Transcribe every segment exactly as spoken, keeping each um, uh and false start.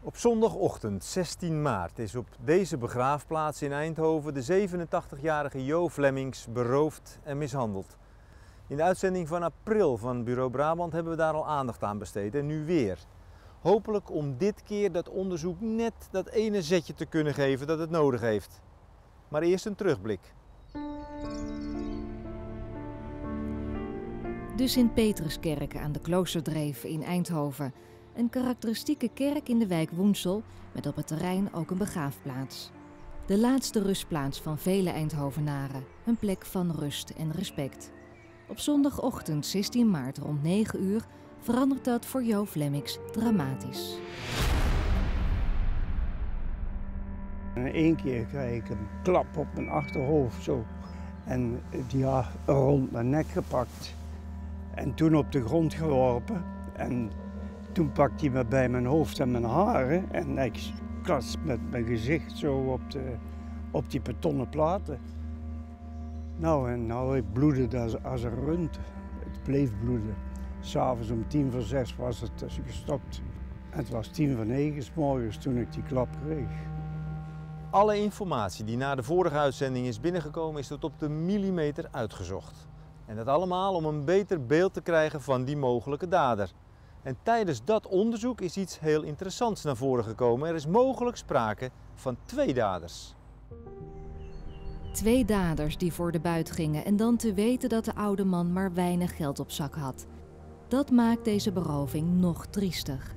Op zondagochtend zestien maart is op deze begraafplaats in Eindhoven de zevenentachtigjarige Jo Flemmings beroofd en mishandeld. In de uitzending van april van Bureau Brabant hebben we daar al aandacht aan besteed en nu weer. Hopelijk om dit keer dat onderzoek net dat ene zetje te kunnen geven dat het nodig heeft. Maar eerst een terugblik. De Sint-Petruskerk aan de Kloosterdreef in Eindhoven. Een karakteristieke kerk in de wijk Woensel met op het terrein ook een begraafplaats. De laatste rustplaats van vele Eindhovenaren. Een plek van rust en respect. Op zondagochtend zestien maart rond negen uur verandert dat voor Jo Flemmings dramatisch. In één keer krijg ik een klap op mijn achterhoofd zo. En die had rond mijn nek gepakt. En toen op de grond geworpen. En toen pakte hij me bij mijn hoofd en mijn haren. En ik klas met mijn gezicht zo op, de, op die betonnen platen. Nou, en nou, ik bloedde als, als een rund. Het bleef bloeden. S'avonds om tien voor zes was het dus gestopt. En het was tien voor negen 's morgens toen ik die klap kreeg. Alle informatie die na de vorige uitzending is binnengekomen is tot op de millimeter uitgezocht. En dat allemaal om een beter beeld te krijgen van die mogelijke dader. En tijdens dat onderzoek is iets heel interessants naar voren gekomen. Er is mogelijk sprake van twee daders. Twee daders die voor de buit gingen en dan te weten dat de oude man maar weinig geld op zak had. Dat maakt deze beroving nog triester.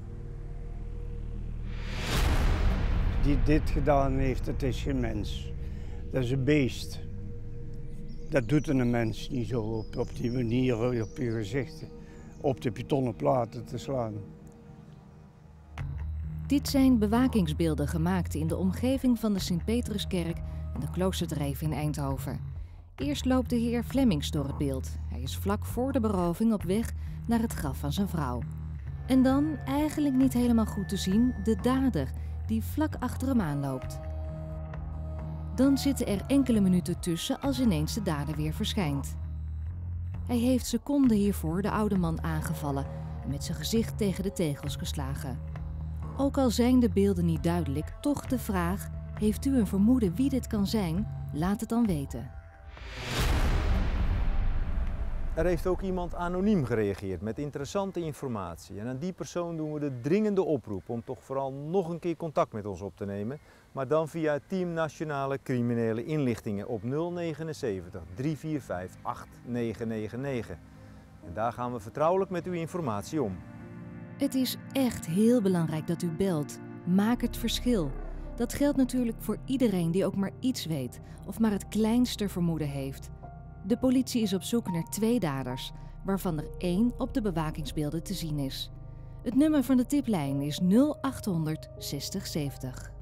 Die dit gedaan heeft, dat is geen mens. Dat is een beest. Dat doet een mens niet zo op, op die manier op je gezicht, op de betonnen platen te slaan. Dit zijn bewakingsbeelden gemaakt in de omgeving van de Sint-Petruskerk en de Kloosterdreef in Eindhoven. Eerst loopt de heer Flemmings door het beeld. Hij is vlak voor de beroving op weg naar het graf van zijn vrouw. En dan, eigenlijk niet helemaal goed te zien, de dader die vlak achter hem aanloopt. Dan zitten er enkele minuten tussen als ineens de dader weer verschijnt. Hij heeft seconden hiervoor de oude man aangevallen en met zijn gezicht tegen de tegels geslagen. Ook al zijn de beelden niet duidelijk, toch de vraag: heeft u een vermoeden wie dit kan zijn? Laat het dan weten. Er heeft ook iemand anoniem gereageerd met interessante informatie. En aan die persoon doen we de dringende oproep om toch vooral nog een keer contact met ons op te nemen. Maar dan via het Team Nationale Criminele Inlichtingen op nul zevenennegentig, drie vier vijf, acht negen negen negen. En daar gaan we vertrouwelijk met uw informatie om. Het is echt heel belangrijk dat u belt. Maak het verschil. Dat geldt natuurlijk voor iedereen die ook maar iets weet of maar het kleinste vermoeden heeft. De politie is op zoek naar twee daders, waarvan er één op de bewakingsbeelden te zien is. Het nummer van de tiplijn is nul achthonderd zestig zeventig.